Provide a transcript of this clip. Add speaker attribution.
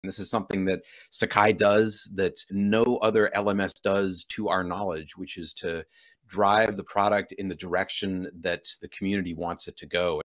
Speaker 1: This is something that Sakai does that no other LMS does to our knowledge, which is to drive the product in the direction that the community wants it to go.